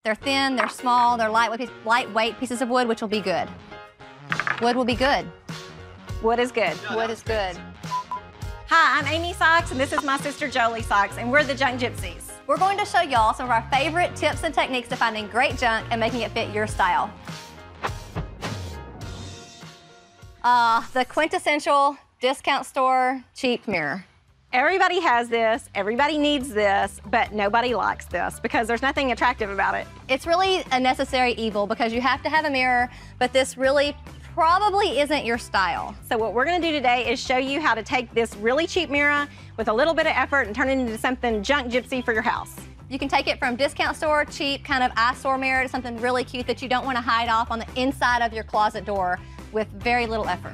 They're thin, they're small, they're lightweight pieces of wood, which will be good. Wood will be good. Wood is good. Wood is good. Hi, I'm Amy Sykes, and this is my sister Jolie Sykes, and we're the Junk Gypsies. We're going to show y'all some of our favorite tips and techniques to finding great junk and making it fit your style. The quintessential discount store cheap mirror. Everybody has this, everybody needs this, but nobody likes this because there's nothing attractive about it. It's really a necessary evil because you have to have a mirror, but this really probably isn't your style. So what we're gonna do today is show you how to take this really cheap mirror with a little bit of effort and turn it into something junk gypsy for your house. You can take it from discount store, cheap, kind of eyesore mirror to something really cute that you don't want to hide off on the inside of your closet door with very little effort.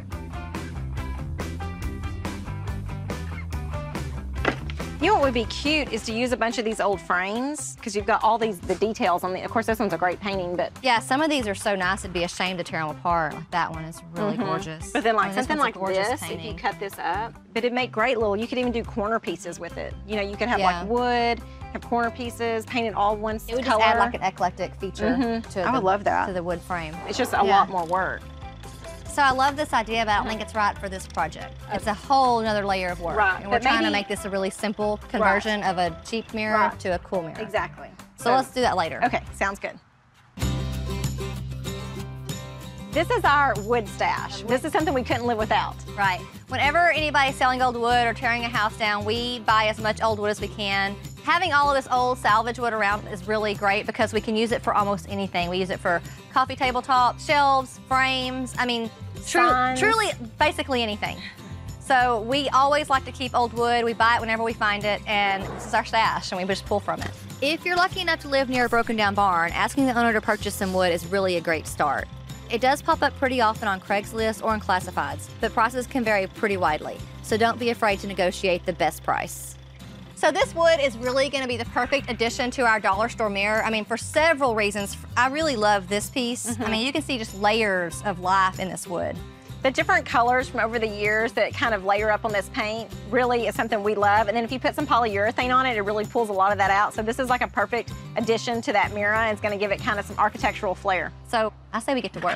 You know what would be cute is to use a bunch of these old frames because you've got all the details on the, of course this one's a great painting, but. Yeah, some of these are so nice it'd be a shame to tear them apart. Like that one is really gorgeous. But then like I mean, something like this, painting. if you cut this up, but it'd make great little, you could even do corner pieces with it. You know, you could have like wood, have corner pieces, paint it all one color. It would just add like an eclectic feature to I would love that. To the wood frame. It's just a lot more work. So I love this idea, but I don't think it's right for this project. It's a whole another layer of work. Right. And we're trying to make this a really simple conversion of a cheap mirror to a cool mirror. Exactly. So let's do that later. Okay, sounds good. This is our wood stash. This is something we couldn't live without. Right. Whenever anybody's selling old wood or tearing a house down, we buy as much old wood as we can. Having all of this old salvage wood around is really great because we can use it for almost anything. We use it for coffee tabletop, shelves, frames, I mean, truly, basically anything. So we always like to keep old wood. We buy it whenever we find it, and this is our stash, and we just pull from it. If you're lucky enough to live near a broken down barn, asking the owner to purchase some wood is really a great start. It does pop up pretty often on Craigslist or on classifieds, but prices can vary pretty widely. So don't be afraid to negotiate the best price. So this wood is really gonna be the perfect addition to our dollar store mirror. I mean, for several reasons. I really love this piece. I mean, you can see just layers of life in this wood. The different colors from over the years that kind of layer up on this paint really is something we love. And then if you put some polyurethane on it, it really pulls a lot of that out. So this is like a perfect addition to that mirror, and it's gonna give it kind of some architectural flair. So I say we get to work.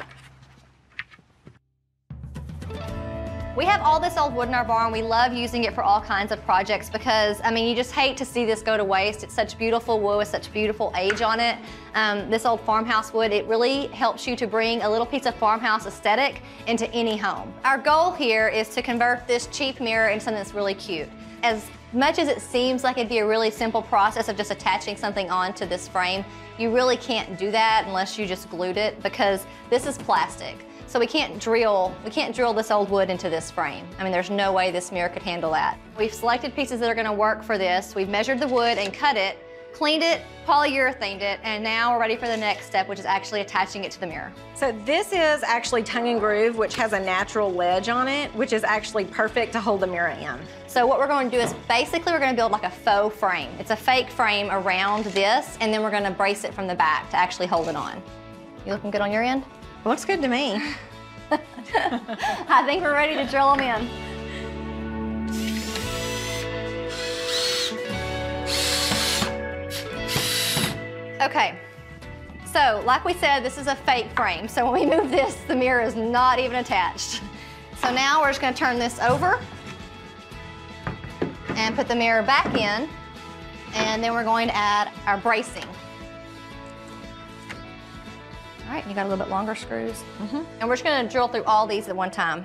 We have all this old wood in our barn. We love using it for all kinds of projects because, I mean, you just hate to see this go to waste. It's such beautiful wood with such beautiful age on it. This old farmhouse wood, it really helps you to bring a little piece of farmhouse aesthetic into any home. Our goal here is to convert this cheap mirror into something that's really cute. As much as it seems like it'd be a really simple process of just attaching something onto this frame, you really can't do that unless you just glued it because this is plastic. So we can't drill this old wood into this frame. I mean, there's no way this mirror could handle that. We've selected pieces that are gonna work for this. We've measured the wood and cut it, cleaned it, polyurethaned it, and now we're ready for the next step, which is actually attaching it to the mirror. So this is actually tongue and groove, which has a natural ledge on it, which is actually perfect to hold the mirror in. So what we're going to do is basically we're going to build like a faux frame. It's a fake frame around this, and then we're going to brace it from the back to actually hold it on. You looking good on your end? Looks good to me. I think we're ready to drill them in. Okay, so like we said, this is a fake frame. So when we move this, the mirror is not even attached. So now we're just gonna turn this over and put the mirror back in, and then we're going to add our bracing. All right, you got a little bit longer screws. And we're just gonna drill through all these at one time.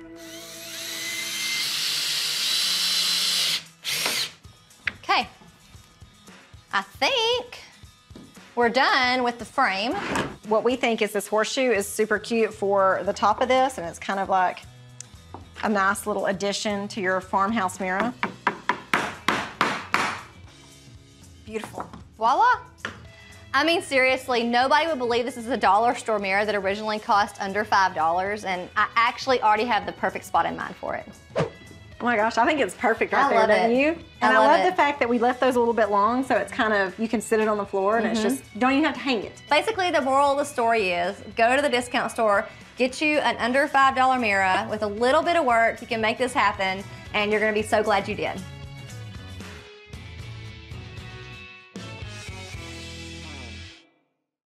Okay, I think we're done with the frame. What we think is this horseshoe is super cute for the top of this, and it's kind of like a nice little addition to your farmhouse mirror. Beautiful. Voila. I mean, seriously, nobody would believe this is a dollar store mirror that originally cost under $5, and I actually already have the perfect spot in mind for it. Oh my gosh, I think it's perfect right there, love don't it. you? And I love it. the fact that we left those a little bit long, so it's kind of, you can sit it on the floor, and it's just, don't even have to hang it. Basically, the moral of the story is, go to the discount store, get you an under $5 mirror with a little bit of work. You can make this happen, and you're gonna be so glad you did.